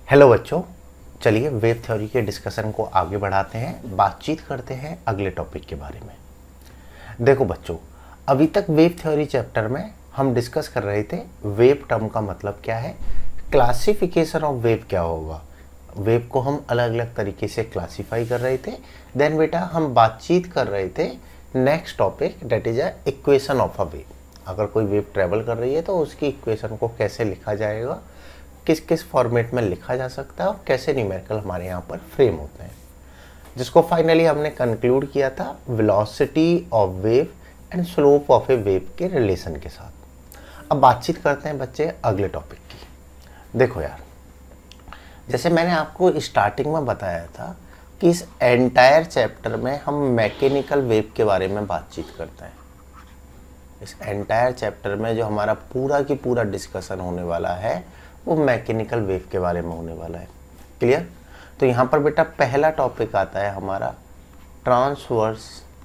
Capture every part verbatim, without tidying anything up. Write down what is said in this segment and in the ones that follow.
Hello बच्चों, चलिए wave theory के डिस्कशन को आगे बढ़ाते हैं, बातचीत करते हैं अगले टॉपिक के बारे में। देखो बच्चों, अभी तक वेव थ्योरी चैप्टर में हम डिस्कस कर रहे थे वेव टर्म का मतलब क्या है, क्लासिफिकेशन ऑफ वेव क्या होगा। वेव को हम अलग अलग तरीके से क्लासीफाई कर रहे थे। देन बेटा हम बातचीत कर रहे थे next topic, that is a equation of a wave. अगर कोई वेव ट्रेवल कर रही है तो उसकी इक्वेशन को कैसे लिखा जाएगा, किस किस फॉर्मेट में लिखा जा सकता है और कैसे न्यूमेरिकल हमारे यहाँ पर फ्रेम होते हैं, जिसको फाइनली हमने कंक्लूड किया था velocity of wave and slope of a wave के रिलेशन के साथ। अब बातचीत करते हैं बच्चे अगले टॉपिक की। देखो यार, जैसे मैंने आपको स्टार्टिंग में बताया था कि इस एंटायर चैप्टर में हम मैकेनिकल वेव के बारे में बातचीत करते हैं। इस एंटायर चैप्टर में जो हमारा पूरा की पूरा डिस्कशन होने वाला है वो मैकेनिकल वेव के बारे में होने वाला है। क्लियर? तो यहाँ पर बेटा पहला टॉपिक आता है हमारा transverse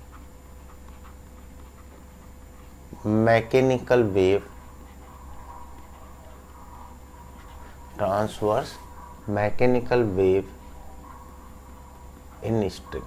mechanical wave. Transverse mechanical wave in string.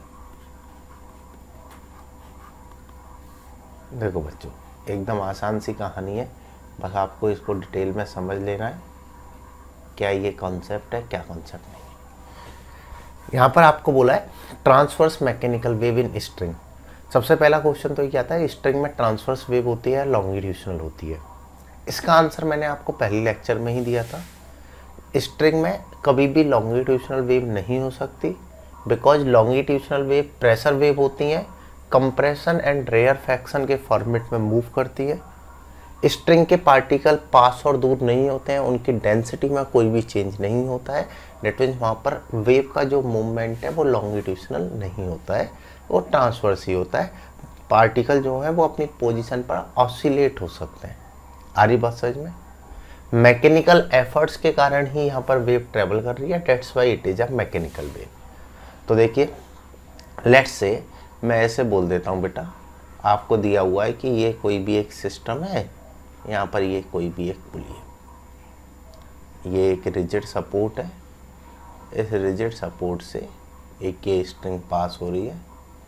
देखो बच्चों, एकदम आसान सी कहानी है, बस आपको इसको डिटेल में समझ लेना है क्या ये कॉन्सेप्ट है, क्या कॉन्सेप्ट नहीं है। यहाँ पर आपको बोला है transverse mechanical wave in string. सबसे पहला क्वेश्चन तो ये क्या आता है, स्ट्रिंग में ट्रांसवर्स वेव होती है या लॉन्गिट्यूशनल होती है। इसका आंसर मैंने आपको पहले लेक्चर में ही दिया था। स्ट्रिंग में कभी भी लॉन्गिट्यूशनल वेव नहीं हो सकती, because longitudinal wave pressure wave होती हैं, कंप्रेशन एंड रेयरफैक्शन के फॉर्मेट में मूव करती है। स्ट्रिंग के पार्टिकल पास और दूर नहीं होते हैं, उनकी डेंसिटी में कोई भी चेंज नहीं होता है। डेट मीन्स वहाँ पर वेव का जो मूवमेंट है वो लॉन्गिट्यूशनल नहीं होता है, वो ट्रांसवर्स ही होता है। पार्टिकल जो है वो अपनी पोजीशन पर ऑसिलेट हो सकते हैं। आ रही बात समझ में? मैकेनिकल एफर्ट्स के कारण ही यहाँ पर वेव ट्रेवल कर रही है, that's why it is a mechanical wave. तो देखिए, लेट्स से मैं ऐसे बोल देता हूँ बेटा, आपको दिया हुआ है कि ये कोई भी एक सिस्टम है, यहाँ पर ये कोई भी एक पुली है, ये एक रिजिड सपोर्ट है, इस रिजिड सपोर्ट से एक ये स्ट्रिंग पास हो रही है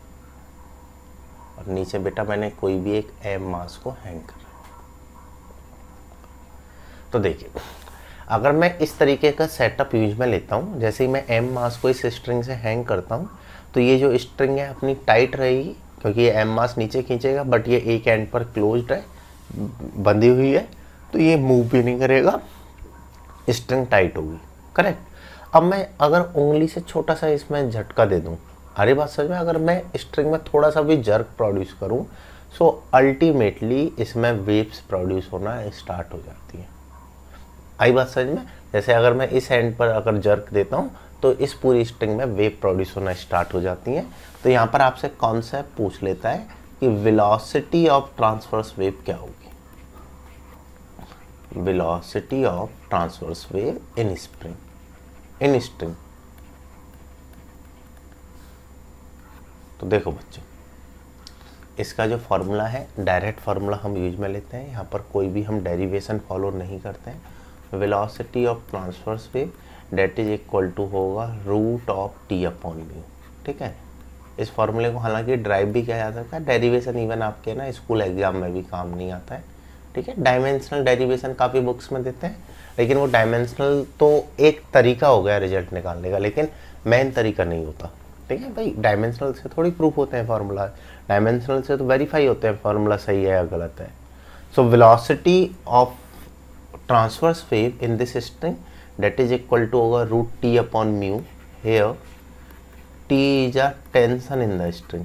और नीचे बेटा मैंने कोई भी एक एम मास को हैंग कर रहा है। तो देखिए, अगर मैं इस तरीके का सेटअप यूज में लेता हूँ, जैसे ही मैं एम मास को इस स्ट्रिंग से हैंग करता हूँ तो ये जो स्ट्रिंग है अपनी टाइट रहेगी, क्योंकि ये एम मास नीचे खींचेगा, बट ये एक एंड पर क्लोज्ड है, बंधी हुई है, तो ये मूव भी नहीं करेगा, स्ट्रिंग टाइट होगी। करेक्ट? अब मैं अगर उंगली से छोटा सा इसमें झटका दे दूं, अरे बात समझ में, अगर मैं स्ट्रिंग में थोड़ा सा भी जर्क प्रोड्यूस करूं, सो अल्टीमेटली इसमें वेव्स प्रोड्यूस होना स्टार्ट हो जाती है। आई बात समझ में? जैसे अगर मैं इस एंड पर अगर जर्क देता हूं तो इस पूरी स्ट्रिंग में वेव प्रोड्यूस होना स्टार्ट हो जाती है। तो यहाँ पर आपसे कॉन्सेप्ट पूछ लेता है कि वेलोसिटी ऑफ ट्रांसवर्स वेव क्या होगी। Velocity of transverse wave in spring, in string. तो देखो बच्चों, इसका जो फॉर्मूला है डायरेक्ट फार्मूला हम यूज में लेते हैं, यहाँ पर कोई भी हम डेरिवेशन फॉलो नहीं करते हैं। Velocity of transverse wave that is equal to होगा root of T upon mu. ठीक है? इस फॉर्मूले को हालांकि ड्राइव भी किया जा सकता है, डेरिवेशन इवन आपके ना स्कूल एग्जाम में भी काम नहीं आता है। ठीक है? डायमेंशनल डेरिवेशन काफ़ी बुक्स में देते हैं, लेकिन वो डायमेंशनल तो एक तरीका हो गया रिजल्ट निकालने का, लेकिन मेन तरीका नहीं होता। ठीक है भाई, डायमेंशनल से थोड़ी प्रूफ होते हैं फार्मूला, डायमेंशनल से तो वेरीफाई होते हैं फार्मूला सही है या गलत है। So velocity of transverse wave in this string that is equal to over root t upon mu. Here t is a tension in the string,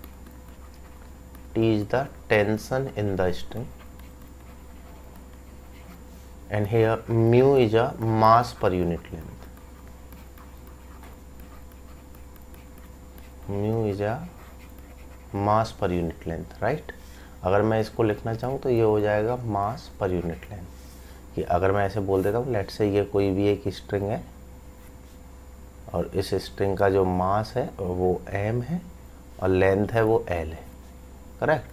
t is the tension in the string, and here mu is a mass per unit length. mu is a mass per unit length, right? अगर मैं इसको लिखना चाहूँ तो ये हो जाएगा mass per unit length। कि अगर मैं ऐसे बोल देता हूँ, लेट से ये कोई भी एक स्ट्रिंग है और इस स्ट्रिंग का जो मास है वो m है और लेंथ है वो l है। करेक्ट?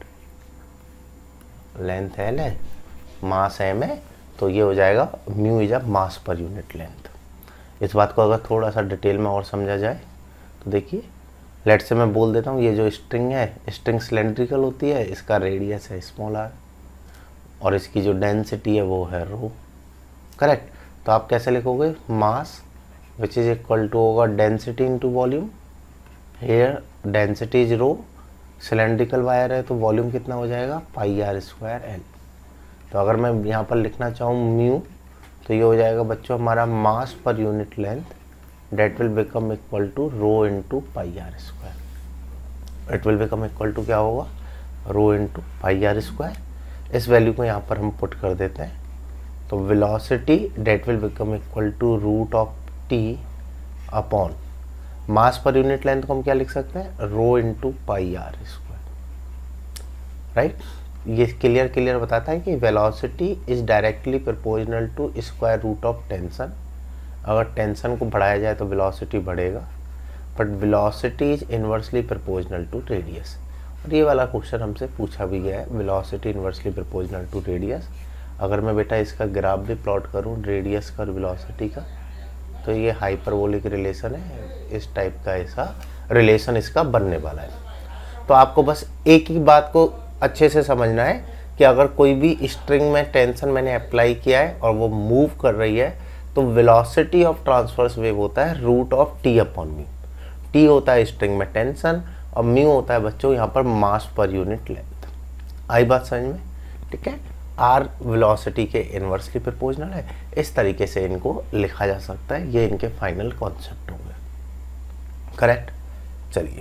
लेंथ l है, मास m है, तो ये हो जाएगा म्यू इज अ मास पर यूनिट लेंथ। इस बात को अगर थोड़ा सा डिटेल में और समझा जाए तो देखिए, लेट से मैं बोल देता हूँ ये जो स्ट्रिंग है, स्ट्रिंग सिलेंड्रिकल होती है, इसका रेडियस है स्मॉल आर और इसकी जो डेंसिटी है वो है रो। करेक्ट। तो आप कैसे लिखोगे, mass which is equal to होगा density into volume. Here density is rho, cylindrical wire है तो वॉल्यूम कितना हो जाएगा, पाई आर स्क्वायर एल। तो अगर मैं यहाँ पर लिखना चाहूँ म्यू, तो ये हो जाएगा बच्चों हमारा मास पर unit length, that will become equal to rho into pi r square. It will become equal to क्या होगा, rho into pi r square. इस वैल्यू को यहाँ पर हम पुट कर देते हैं, तो velocity that will become equal to root of T upon mass पर यूनिट लेंथ को हम क्या लिख सकते हैं, rho into pi r square. Right. ये क्लियर क्लियर बताता है कि velocity is directly proportional to square root of tension. अगर टेंशन को बढ़ाया जाए तो वेलोसिटी बढ़ेगा, but velocity is inversely proportional to radius. और ये वाला क्वेश्चन हमसे पूछा भी गया है, velocity inversely proportional to radius. अगर मैं बेटा इसका ग्राफ भी प्लॉट करूँ रेडियस का और वेलोसिटी का, तो ये हाइपरबोलिक रिलेशन है, इस टाइप का ऐसा रिलेशन इसका बनने वाला है। तो आपको बस एक ही बात को अच्छे से समझना है कि अगर कोई भी स्ट्रिंग में टेंशन मैंने अप्लाई किया है और वो मूव कर रही है, तो वेलोसिटी ऑफ ट्रांसवर्स वेव होता है root of T upon mu. T होता है स्ट्रिंग में टेंशन और म्यू होता है बच्चों यहाँ पर मास पर यूनिट लेंथ। आई बात समझ में? ठीक है। आर वेलोसिटी के इन्वर्सली प्रोपोर्शनल है। इस तरीके से इनको लिखा जा सकता है, ये इनके फाइनल कॉन्सेप्ट होंगे। करेक्ट। चलिए,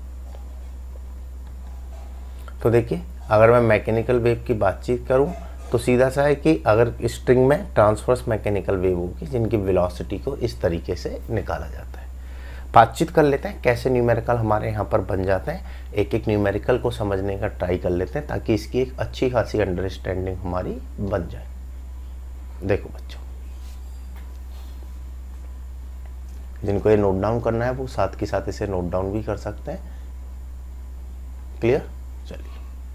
तो देखिए अगर मैं मैकेनिकल वेव की बातचीत करूं तो सीधा सा है कि अगर स्ट्रिंग में ट्रांसवर्स मैकेनिकल वेव होगी जिनकी वेलोसिटी को इस तरीके से निकाला जाता है। बातचीत कर लेते हैं कैसे न्यूमेरिकल हमारे यहाँ पर बन जाते हैं, एक एक न्यूमेरिकल को समझने का ट्राई कर लेते हैं ताकि इसकी एक अच्छी खासी अंडरस्टैंडिंग हमारी बन जाए। देखो बच्चों, जिनको ये नोट डाउन करना है वो साथ के साथ इसे नोट डाउन भी कर सकते हैं। क्लियर? चलिए,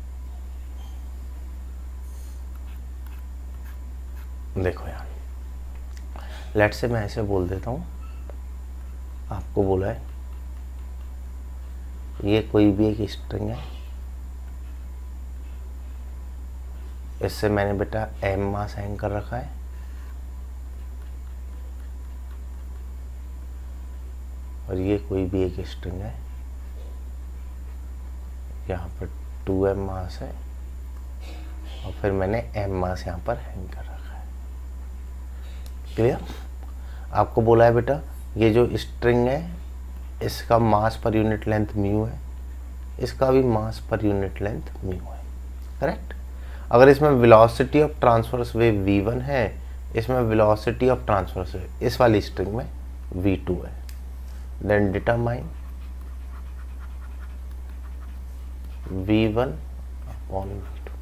देखो यार, लेट से मैं ऐसे बोल देता हूँ, आपको बोला है ये कोई भी एक स्ट्रिंग है, इससे मैंने बेटा एम मास हैंग कर रखा है, और ये कोई भी एक स्ट्रिंग है, यहाँ पर टू एम मास है और फिर मैंने एम मास यहाँ पर हैंग कर रखा है। क्लियर? आपको बोला है बेटा ये जो स्ट्रिंग है इसका मास पर यूनिट लेंथ म्यू है, इसका भी मास पर यूनिट लेंथ म्यू है। करेक्ट? अगर इसमें velocity of transverse wave V one है, इसमें वेलोसिटी ऑफ ट्रांसवर्स वेव इस वाली स्ट्रिंग में वी टू है, then determine V one upon V two.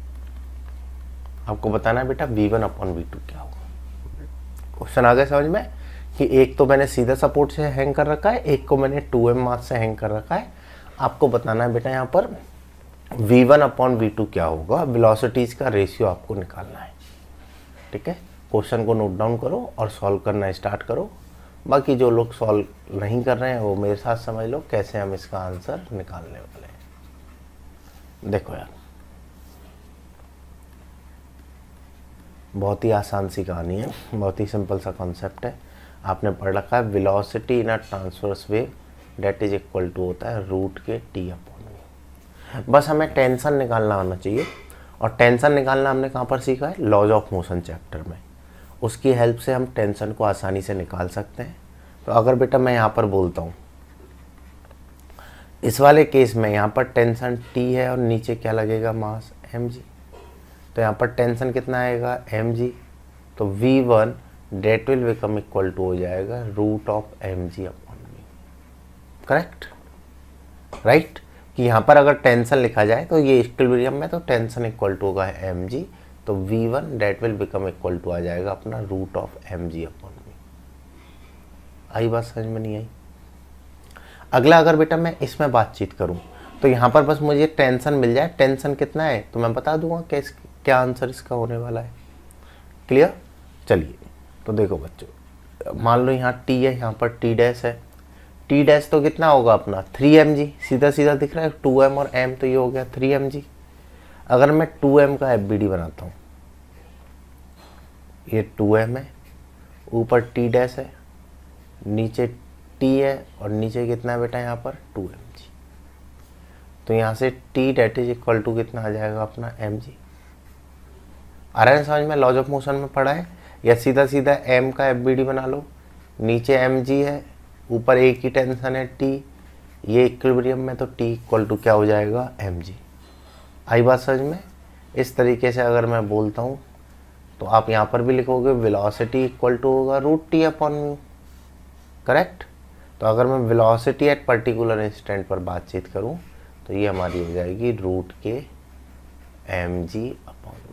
आपको बताना है बेटा V one upon V two क्या होगा। क्वेश्चन आ गया समझ में कि एक तो मैंने सीधा सपोर्ट से हैंग कर रखा है, एक को मैंने टू एम मास से हैंग कर रखा है। आपको बताना है बेटा यहाँ पर V one upon V two क्या होगा, वेलोसिटीज का रेशियो आपको निकालना है। ठीक है, क्वेश्चन को नोट डाउन करो और सॉल्व करना स्टार्ट करो। बाकी जो लोग सॉल्व नहीं कर रहे हैं वो मेरे साथ समझ लो कैसे हम इसका आंसर निकालने वाले हैं। देखो यार, बहुत ही आसान सी कहानी है, बहुत ही सिंपल सा कॉन्सेप्ट है। आपने पढ़ रखा है velocity in a transverse wave that is equal to होता है रूट के टी अपॉन वी। बस हमें टेंशन निकालना आना चाहिए, और टेंशन निकालना हमने कहाँ पर सीखा है, लॉज ऑफ मोशन चैप्टर में। उसकी हेल्प से हम टेंशन को आसानी से निकाल सकते हैं। तो अगर बेटा मैं यहाँ पर बोलता हूँ इस वाले केस में यहाँ पर टेंशन टी है और नीचे क्या लगेगा मास एम जी, तो यहाँ पर टेंशन कितना आएगा एम जी, तो V one that will become equal to हो जाएगा root of m g upon V. Correct? Right? कि यहाँ पर अगर टेंशन लिखा जाए तो ये इक्विलिब्रियम में तो टेंशन इक्वल टू होगा एम जी, तो V one that will become equal to आ जाएगा अपना root of m g upon V. आई बात समझ में नहीं आई? अगला अगर बेटा मैं इसमें बातचीत करूं तो यहाँ पर बस मुझे टेंशन मिल जाए, टेंशन कितना है तो मैं बता दूंगा क्या क्या आंसर इसका होने वाला है। क्लियर? चलिए, तो देखो बच्चों, मान लो यहाँ टी है, यहाँ पर टी डैश है, टी डैश तो कितना होगा अपना थ्री एम जी, सीधा सीधा दिख रहा है, टू एम और एम तो ये हो गया थ्री एम जी। अगर मैं टू एम का एफ बी डी बनाता हूँ, ये टू एम है, ऊपर टी डैश है, नीचे टी है और नीचे कितना है बेटा यहाँ पर टू एम जी। तो यहाँ से T that is equal to कितना आ जाएगा अपना एम जी। आ रहा है समझ में, लॉज ऑफ मोशन में पढ़ा है। या सीधा सीधा एम का एफ बी डी बना लो, नीचे एम जी है, ऊपर एक ही टेंशन है टी, ये इक्विलिब्रियम में तो टी इक्वल टू क्या हो जाएगा एम जी। आई बात समझ में। इस तरीके से अगर मैं बोलता हूँ तो आप यहाँ पर भी लिखोगे वेलोसिटी इक्वल टू होगा root T upon mu, correct. तो अगर मैं वेलोसिटी एट पर्टिकुलर इंस्टेंट पर बातचीत करूँ तो ये हमारी हो जाएगी रूट के एम जी अपॉन म्यू।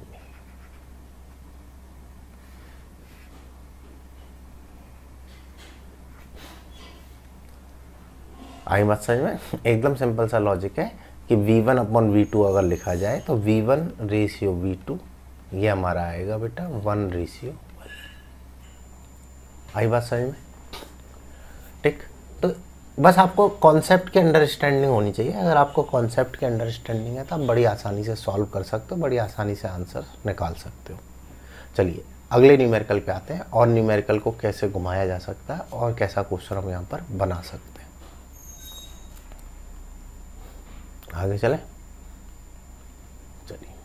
आई बात समझ में। एकदम सिंपल सा लॉजिक है कि V one upon V two अगर लिखा जाए तो V one ratio V two ये हमारा आएगा बेटा वन रेशियो वन। आई बात समझ में, ठीक। तो बस आपको कॉन्सेप्ट की अंडरस्टैंडिंग होनी चाहिए। अगर आपको कॉन्सेप्ट की अंडरस्टैंडिंग है तो आप बड़ी आसानी से सॉल्व कर सकते हो, बड़ी आसानी से आंसर निकाल सकते हो। चलिए अगले न्यूमेरिकल पे आते हैं और न्यूमेरिकल को कैसे घुमाया जा सकता है और कैसा क्वेश्चन हम यहाँ पर बना सकते हैं। आगे चले, चलिए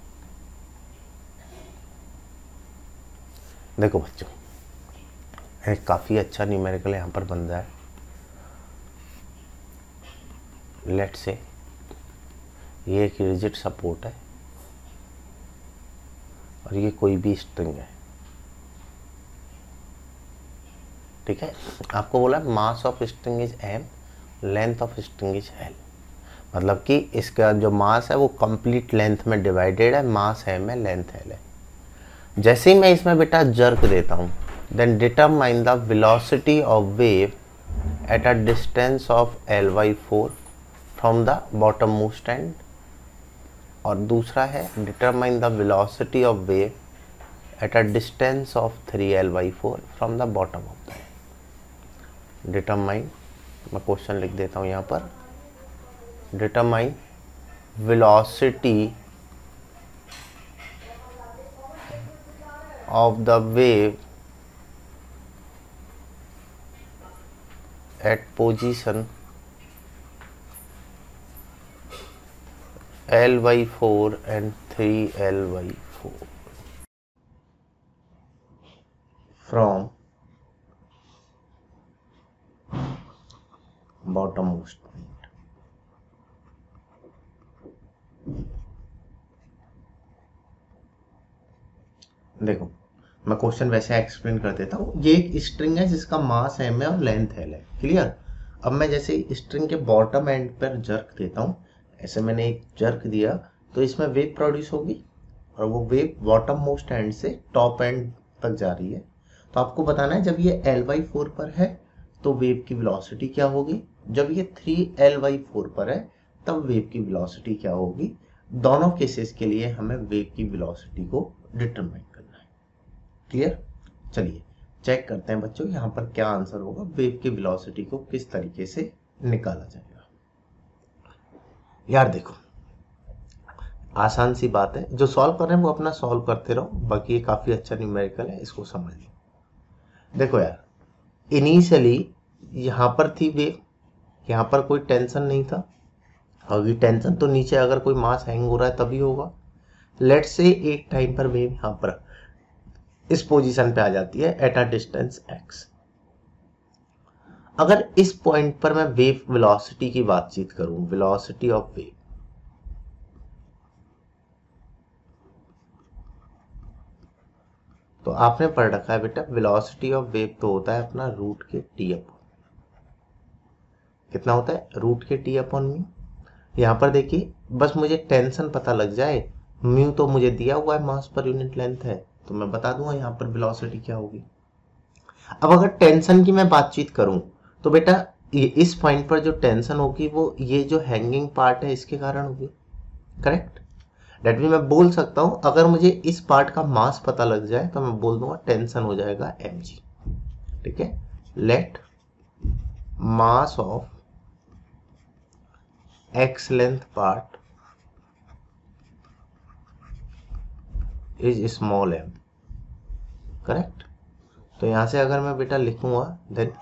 देखो बच्चों, एक काफ़ी अच्छा न्यूमेरिकल यहाँ पर बन रहा है। लेट से ये एक रिजिड सपोर्ट है और ये कोई भी स्ट्रिंग है, ठीक है। आपको बोला mass of string is m, length of string is l, मतलब कि इसका जो मास है वो कंप्लीट लेंथ में डिवाइडेड है, मास है में लेंथ एल है। जैसे ही मैं इसमें बेटा जर्क देता हूँ, then determine the velocity of wave at a distance of l by four from the bottom most end, और दूसरा है determine the velocity of wave at a distance of three L by four from the bottom of the. Determine, मैं question लिख देता हूँ यहाँ पर, determine velocity of the wave at position L by four and three L by four from bottommost point। देखो मैं question वैसे explain कर देता हूँ। ये एक स्ट्रिंग है जिसका मास एम है और लेंथ एल है, क्लियर। अब मैं जैसे स्ट्रिंग के बॉटम एंड पर जर्क देता हूँ, ऐसे मैंने एक जर्क दिया तो इसमें वेव प्रोड्यूस होगी और वो वेव बॉटम मोस्ट एंड से टॉप एंड तक जा रही है। तो आपको बताना है जब ये एल बाई फोर पर है तो वेव की वेलोसिटी क्या होगी, जब ये थ्री एल बाई फोर पर है तब वेव की वेलोसिटी क्या होगी। दोनों केसेस के लिए हमें वेव की वेलोसिटी को डिटरमाइन करना है, क्लियर। चलिए चेक करते हैं बच्चों यहाँ पर क्या आंसर होगा, वेव की वेलोसिटी को किस तरीके से निकाला जाएगा। यार देखो आसान सी बात है, जो सॉल्व कर रहे हैं वो अपना सॉल्व करते रहो, बाकी ये काफी अच्छा न्यूमेरिकल है, इसको समझ लो। देखो यार इनिशियली यहाँ पर थी वेव, यहाँ पर कोई टेंशन नहीं था, अभी टेंशन तो नीचे अगर कोई मास हैंग हो रहा है तभी होगा। लेट से एक टाइम पर वेव यहाँ पर इस पोजीशन पे आ जाती है एट अ डिस्टेंस एक्स। अगर इस पॉइंट पर मैं वेव वेलोसिटी की बातचीत करूं, वेलोसिटी ऑफ वेव, तो आपने पढ़ रखा है बेटा वेलोसिटी ऑफ वेव तो होता है अपना रूट के टी अपॉन, कितना होता है रूट के टी अपॉन म्यू। यहाँ पर देखिए बस मुझे टेंशन पता लग जाए, म्यू तो मुझे दिया हुआ है मास पर यूनिट लेंथ है, तो मैं बता दूंगा यहाँ पर वेलोसिटी क्या होगी। अब अगर टेंशन की मैं बातचीत करूं तो बेटा ये इस पॉइंट पर जो टेंशन होगी वो ये जो हैंगिंग पार्ट है इसके कारण होगी, करेक्ट। डेट मीन मैं बोल सकता हूं अगर मुझे इस पार्ट का मास पता लग जाए तो मैं बोल दूंगा टेंशन हो जाएगा एम जी। ठीक है, let mass of x length part is small m, correct. तो यहां से अगर मैं बेटा लिखूंगा then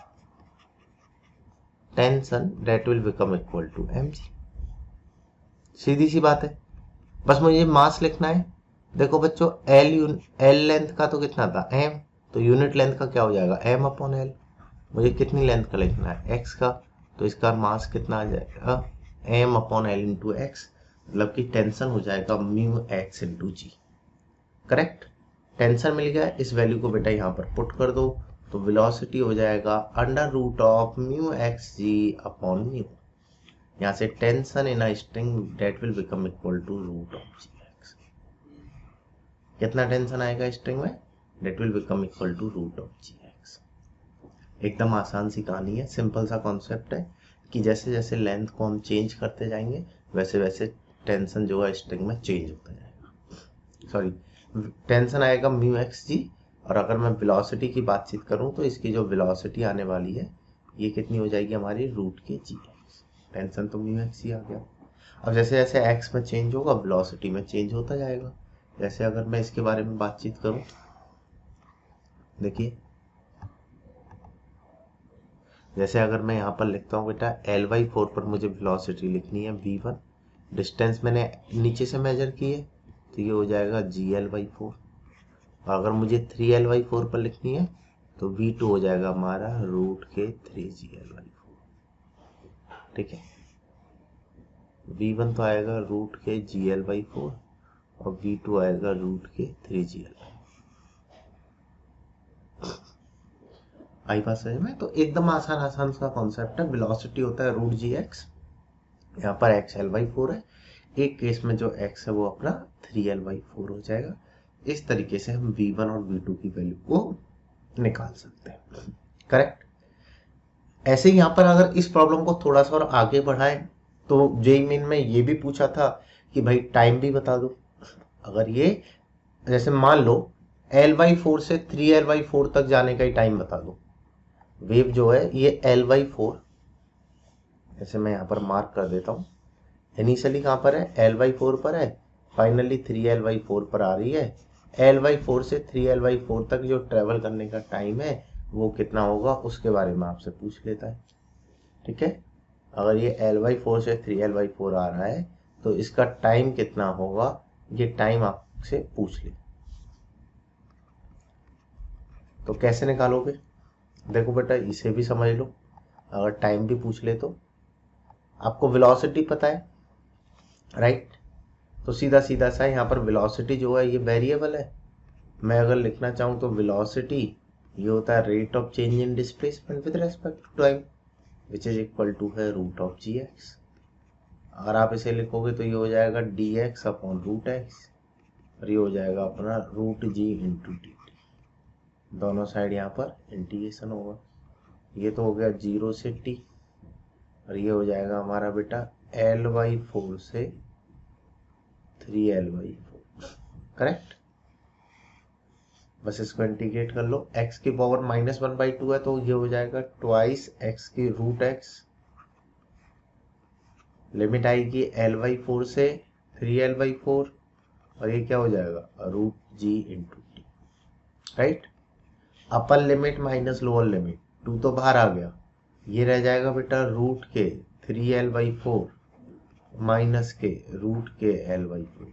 tension that will become equal to m g. सीधी सी बात है, बस मुझे मास लिखना है। देखो बच्चों, एल एल लेंथ का तो कितना था एम, तो यूनिट लेंथ का क्या हो जाएगा एम अपॉन एल। मुझे कितनी लेंथ का लिखना है एक्स का, तो इसका मास कितना आ जाएगा m upon l into x, मतलब कि टेंशन हो जाएगा mu x into g, correct. Tension मिल गया, इस वैल्यू को बेटा यहाँ पर पुट कर दो, तो वेलोसिटी हो जाएगा under root of mu x g upon mu. यहाँ से tension in a string that will become equal to root of g x. कितना टेंशन आएगा स्ट्रिंग में, that will become equal to root of g x. एकदम आसान सी कहानी है, simple सा कॉन्सेप्ट है कि जैसे जैसे लेंथ को हम चेंज करते जाएंगे वैसे वैसे टेंशन जो है स्ट्रिंग में चेंज होता जाएगा। सॉरी, टेंशन आएगा म्यू एक्स जी, और अगर मैं वेलोसिटी की बातचीत करूं तो इसकी जो वेलोसिटी आने वाली है ये कितनी हो जाएगी हमारी रूट के जी एक्स। टेंशन तो म्यू एक्स ही आ गया। अब जैसे जैसे एक्स में चेंज होगा वेलोसिटी में चेंज होता जाएगा। जैसे अगर मैं इसके बारे में बातचीत करूं, देखिए जैसे अगर मैं यहाँ पर लिखता हूँ बेटा एल वाई फोर पर मुझे वेलोसिटी लिखनी है वी वन, डिस्टेंस मैंने नीचे से मेजर की है तो ये हो जाएगा जी एल वाई फोर, और अगर मुझे थ्री एल वाई फोर पर लिखनी है तो वी टू हो जाएगा हमारा रूट के three g l by four, ठीक है। वी वन तो आएगा रूट के जी एल वाई फोर और वी टू आएगा रूट के थ्री जी एल। आई बात समझ में? तो एकदम आसान आसान सा कॉन्सेप्ट है। वेलोसिटी होता है रूट जी एक्स, यहाँ पर एक्स एल वाई फोर है, एक केस में जो एक्स है वो अपना थ्री एल वाई फोर हो जाएगा। इस तरीके से हम वी वन और वी टू की वैल्यू को निकाल सकते हैं, करेक्ट। ऐसे ही यहाँ पर अगर इस प्रॉब्लम को थोड़ा सा और आगे बढ़ाएं तो जेईई मेन में ये भी पूछा था कि भाई टाइम भी बता दो। अगर ये जैसे मान लो एल वाई फोर से थ्री एल वाई फोर तक जाने का ही टाइम बता दो। वेव जो है ये एल वाई फोर, जैसे मैं यहाँ पर मार्क कर देता हूँ, इनिशियली कहाँ पर है एल वाई फोर पर है, finally three L by four पर आ रही है। एल वाई फोर से थ्री एल वाई फोर तक जो ट्रेवल करने का टाइम है वो कितना होगा उसके बारे में आपसे पूछ लेता है, ठीक है। अगर ये एल वाई फोर से थ्री एल वाई फोर आ रहा है तो इसका टाइम कितना होगा, ये टाइम आपसे पूछ ले। तो कैसे निकालोगे, देखो बेटा इसे भी समझ लो। अगर टाइम भी पूछ ले तो आपको वेलोसिटी पता है, राइट। तो सीधा सीधा सा यहाँ पर वेलोसिटी जो है ये वेरिएबल है। मैं अगर लिखना चाहूँ तो वेलोसिटी ये होता है rate of change in displacement with respect to time which is equal to है रूट ऑफ जी एक्स। अगर आप इसे लिखोगे तो ये हो जाएगा d x upon root x, और ये हो जाएगा अपना root g into d t. दोनों साइड यहाँ पर इंटीग्रेशन होगा। ये तो हो गया जीरो से टी, और ये हो जाएगा हमारा बेटा एल वाई फोर से three L by four, correct. बस इसको इंटीग्रेट कर लो। x की power minus one by two है तो ये हो जाएगा ट्वाइस x की रूट एक्स। लिमिट आएगी एल वाई फोर से थ्री एल वाई फोर, और ये क्या हो जाएगा root g into t, right. Upper limit minus lower limit, two तो बाहर आ गया, ये रह जाएगा बेटा रूट के three L by four minus के रूट के L by four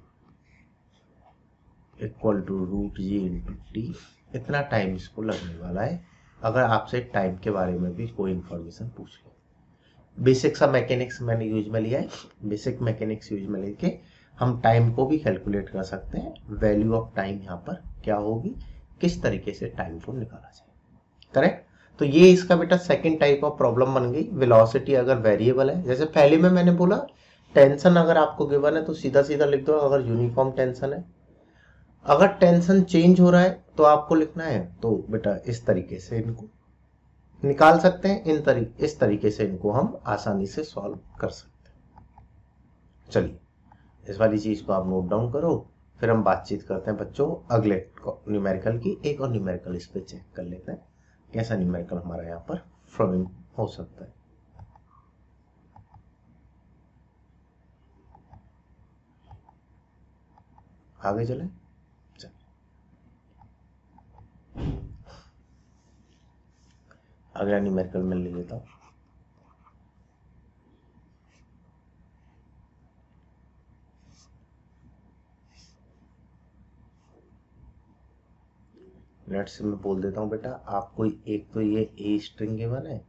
equal to root g into t. इतना टाइम इसको लगने वाला है अगर आपसे टाइम के बारे में भी कोई इंफॉर्मेशन पूछ ले। बेसिक सा मैकेनिक्स मैंने यूज में लिया है, बेसिक मैकेनिक्स यूज में लेके हम टाइम को भी कैलकुलेट कर सकते हैं। वैल्यू ऑफ टाइम यहाँ पर क्या होगी, किस तरीके से टाइम को निकाला जाए, करेक्ट। तो ये इसका बेटा सेकंड टाइप ऑफ प्रॉब्लम बन गई। वेलोसिटी अगर वेरिएबल है, जैसे पहले में मैंने बोला टेंशन अगर आपको गिवन है तो सीधा सीधा लिख दो अगर यूनिफॉर्म टेंशन है। अगर टेंशन चेंज हो रहा है तो आपको लिखना है तो बेटा इस तरीके से इनको निकाल सकते हैं। इन तरीके इस तरीके से इनको हम आसानी से सॉल्व कर सकते हैं। चलिए इस वाली चीज को आप नोट डाउन करो, फिर हम बातचीत करते हैं बच्चों अगले न्यूमेरिकल की। एक और न्यूमेरिकल इस पे चेक कर लेते हैं कैसा न्यूमेरिकल हमारा यहाँ पर फ्रेम हो सकता है। आगे चले, चल अगला न्यूमेरिकल मैं ले लेता हूँ। लेट्स से मैं बोल देता हूँ बेटा आपको एक तो ये ए स्ट्रिंग गिवन है,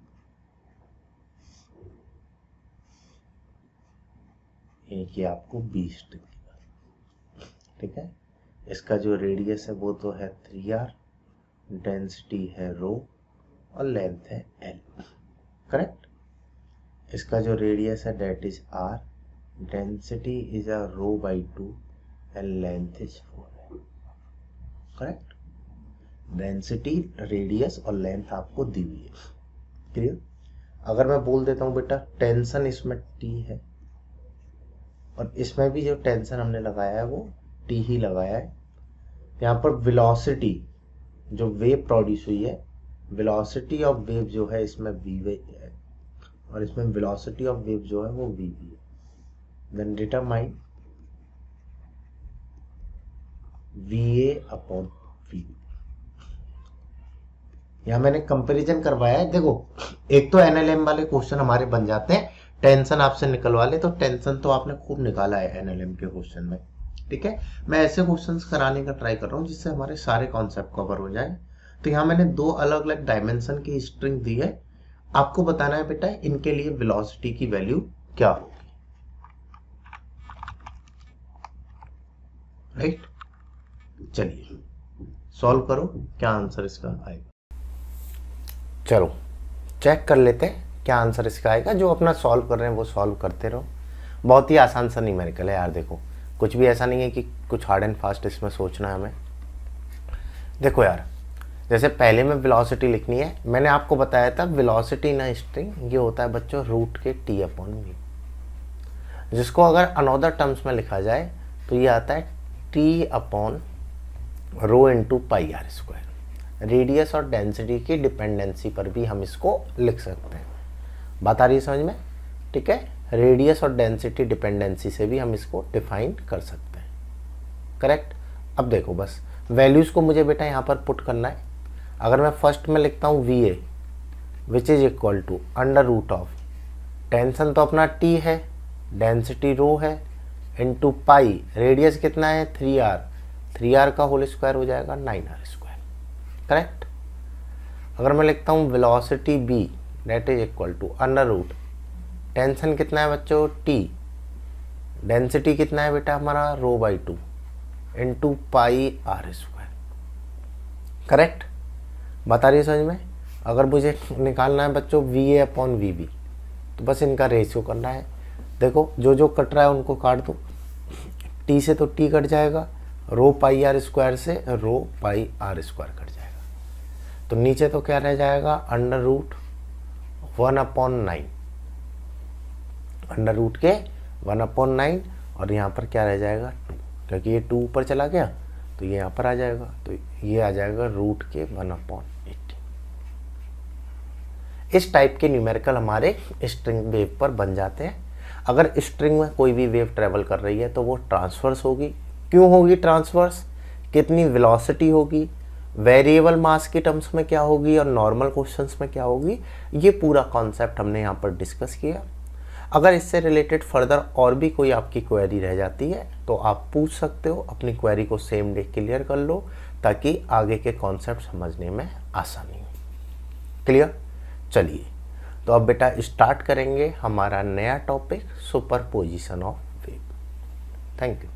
एक ये आपको बी स्ट्रिंग गिवन, ठीक है। इसका जो रेडियस है वो तो है थ्री आर, डेंसिटी है रो और लेंथ है एल, करेक्ट। इसका जो रेडियस है that is r, density is a rho by two and length is four है, करेक्ट। डेंसिटी, रेडियस और लेंथ आपको दी हुई है, क्लियर। अगर मैं बोल देता हूँ बेटा टेंशन इसमें टी है और इसमें भी जो टेंशन हमने लगाया है वो टी ही लगाया है। यहाँ पर वेलोसिटी जो वेव प्रोड्यूस हुई है, वेलोसिटी ऑफ वेव जो है इसमें वी वे है और इसमें वेलोसिटी ऑफ वेव जो है वो वी वी है। Then determine v a upon v. यहाँ मैंने कंपैरिजन करवाया है। देखो एक तो एनएलएम वाले क्वेश्चन हमारे बन जाते हैं, टेंशन आपसे निकलवा ले तो टेंशन तो आपने खूब निकाला है एनएलएम के क्वेश्चन में, ठीक है। मैं ऐसे क्वेश्चंस कराने का ट्राई कर रहा हूँ जिससे हमारे सारे कॉन्सेप्ट कवर हो जाए। तो यहाँ मैंने दो अलग अलग डायमेंशन की स्ट्रिंग दी है, आपको बताना है बेटा इनके लिए वेलोसिटी की वैल्यू क्या होगी, राइट। चलिए सॉल्व करो, क्या आंसर इसका आएगा। चलो चेक कर लेते हैं क्या आंसर इसका आएगा। जो अपना सॉल्व कर रहे हैं वो सॉल्व करते रहो, बहुत ही आसान सा न्यूमेरिकल है यार। देखो कुछ भी ऐसा नहीं है कि कुछ हार्ड एंड फास्ट इसमें सोचना है हमें। देखो यार जैसे पहले में वेलोसिटी लिखनी है, मैंने आपको बताया था वेलोसिटी ना स्ट्रिंग ये होता है बच्चों रूट के टी अपॉन वी, जिसको अगर अनदर टर्म्स में लिखा जाए तो ये आता है T upon rho into pi r square. Radius और डेंसिटी की डिपेंडेंसी पर भी हम इसको लिख सकते हैं, बात आ रही है समझ में, ठीक है। रेडियस और डेंसिटी डिपेंडेंसी से भी हम इसको डिफाइन कर सकते हैं, करेक्ट। अब देखो बस वैल्यूज़ को मुझे बेटा यहाँ पर पुट करना है। अगर मैं फर्स्ट में लिखता हूँ v a which is equal to under root of tension तो अपना टी है, डेंसिटी रो है, इंटू पाई, रेडियस कितना है थ्री आर, थ्री आर का होल स्क्वायर हो जाएगा नाइन आर स्क्वायर, करेक्ट। अगर मैं लिखता हूँ velocity b that is equal to under root tension कितना है बच्चों टी, डेंसिटी कितना है बेटा हमारा rho by two into pi r square, correct. बता रही है समझ में। अगर मुझे निकालना है बच्चों v a upon v b तो बस इनका रेशियो करना है। देखो जो जो कट रहा है उनको काट दो, टी से तो टी कट जाएगा, रो पाई आर स्क्वायर से rho pi r square cut जाएगा, तो नीचे तो क्या रह जाएगा under root one upon nine, under root के वन अपॉन नाइन और यहाँ पर क्या रह जाएगा टू, क्योंकि ये टू ऊपर चला गया तो ये यहाँ पर आ जाएगा, तो ये आ जाएगा रूट के वन अपॉन एट्टी। इस टाइप के न्यूमेरिकल हमारे स्ट्रिंग वेव पर बन जाते हैं। अगर स्ट्रिंग में कोई भी वेव ट्रेवल कर रही है तो वो ट्रांसवर्स होगी। क्यों होगी ट्रांसवर्स, कितनी वेलोसिटी होगी, वेरिएबल मास के टर्म्स में क्या होगी और नॉर्मल क्वेश्चंस में क्या होगी, ये पूरा कॉन्सेप्ट हमने यहाँ पर डिस्कस किया। अगर इससे रिलेटेड फर्दर और भी कोई आपकी क्वेरी रह जाती है तो आप पूछ सकते हो, अपनी क्वेरी को सेम डे क्लियर कर लो ताकि आगे के कॉन्सेप्ट समझने में आसानी हो। क्लियर। चलिए तो अब बेटा स्टार्ट करेंगे हमारा नया topic superposition of wave. Thank you.